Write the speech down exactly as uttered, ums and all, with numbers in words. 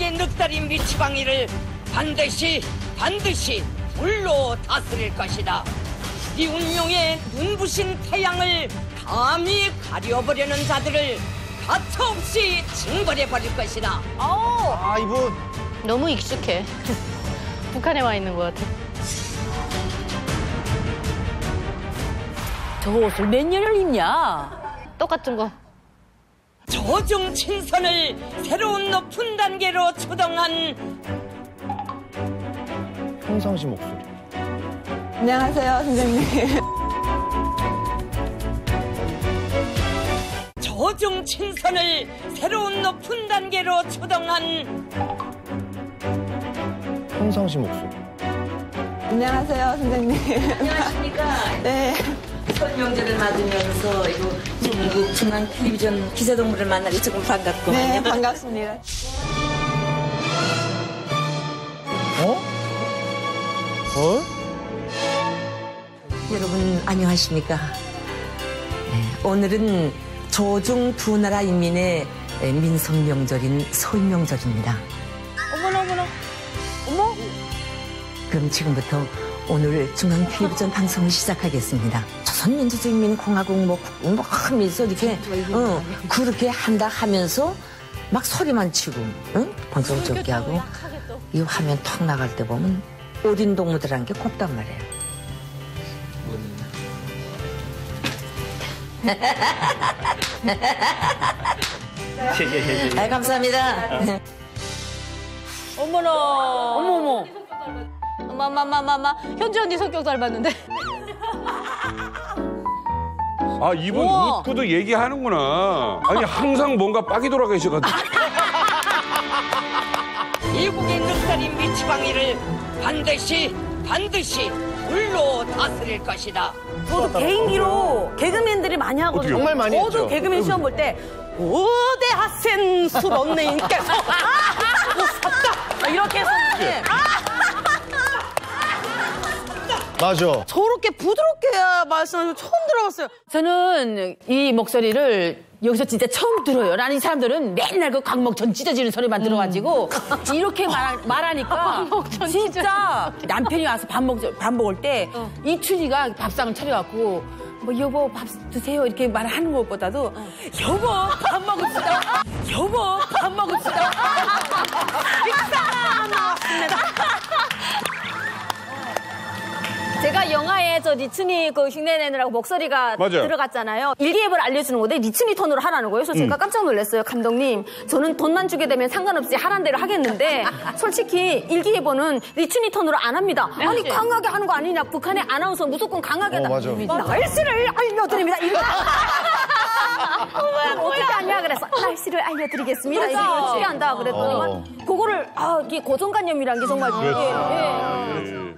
일국의 늑다리 미치광이를 반드시 반드시 불로 다스릴 것이다. 이 운명의 눈부신 태양을 감히 가려보려는 자들을 가차없이 징벌해버릴 것이다. 아, 이분. 너무 익숙해. 북한에 와 있는 것 같아. 저 옷을 몇 년을 입냐? 똑같은 거. 조중 친선을 새로운 높은 단계로 초동한 평상시 목소리. 안녕하세요, 선생님. 조중 친선을 새로운 높은 단계로 초동한 평상시 목소리. 안녕하세요, 선생님. 안녕하십니까. 네. 설 명절을 맞으면서 이거 중국 중앙 텔레비전 기세동물을 만나기 조금 반갑고. 네, 반갑습니다. 어? 어? 여러분 안녕하십니까. 네, 오늘은 조중 두 나라 인민의 민속 명절인 설 명절입니다. 어머나, 어머나. 어머? 그럼 지금부터 오늘 중앙 텔레비전 방송을 시작하겠습니다. 조선민주주의인민공화국 뭐, 뭐 하면서 이렇게 어, 그렇게 한다 하면서 막 소리만 치고 응? 방송 적게 하고 이 화면 턱 나갈 때 보면 오딘 동무들한 게 곱단 말이에요. 아, 감사합니다. 어머나. 어머머. 마마마마마 현주 언니 성격 닮았는데. 아, 이분 우와. 웃고도 얘기하는구나. 아니, 항상 뭔가 빡이 돌아 계셔가지고. 일국의 늑다리 미치광이를 반드시 반드시 불로 다스릴 것이다. 저도 개인기로 개그맨들이 많이 하거든요. 정말 많이 저도 했죠. 개그맨 시험 볼 때 우대하센 술 언니님께서 아! 웃었다 이렇게 했었는데 맞아. 저렇게 부드럽게 말씀하시면 처음 들어봤어요. 저는 이 목소리를 여기서 진짜 처음 들어요. 나는 이 사람들은 맨날 그 광목전 찢어지는 소리만 들어가지고 이렇게 말, 말하니까 진짜 남편이 와서 밥, 먹, 밥 먹을 때 이춘희가 밥상을 차려갖고 뭐 여보 밥 드세요 이렇게 말하는 것보다도 여보 밥 먹읍시다. 여보 밥 먹읍시다. 식사 나왔습니다. 제가 영화에 저 리춘이 그 흉내 내느라고 목소리가 맞아요. 들어갔잖아요. 일기예보를 알려주는 건데 리춘이 톤으로 하라는 거예요. 그래서 제가 깜짝 놀랐어요. 감독님, 저는 돈만 주게 되면 상관없이 하란 대로 하겠는데 솔직히 일기예보는 리춘이 톤으로 안 합니다. 아니 강하게 하는 거 아니냐. 북한의 아나운서 무조건 강하게 어, 다 맞아. 날씨를 알려드립니다. 이거 어떻게 하냐 그래서 날씨를 알려드리겠습니다. 이거 어떻게 한다 그랬더니만 어. 그거를 아 이게 고정관념이란 게 정말 그렇지. 예, 예.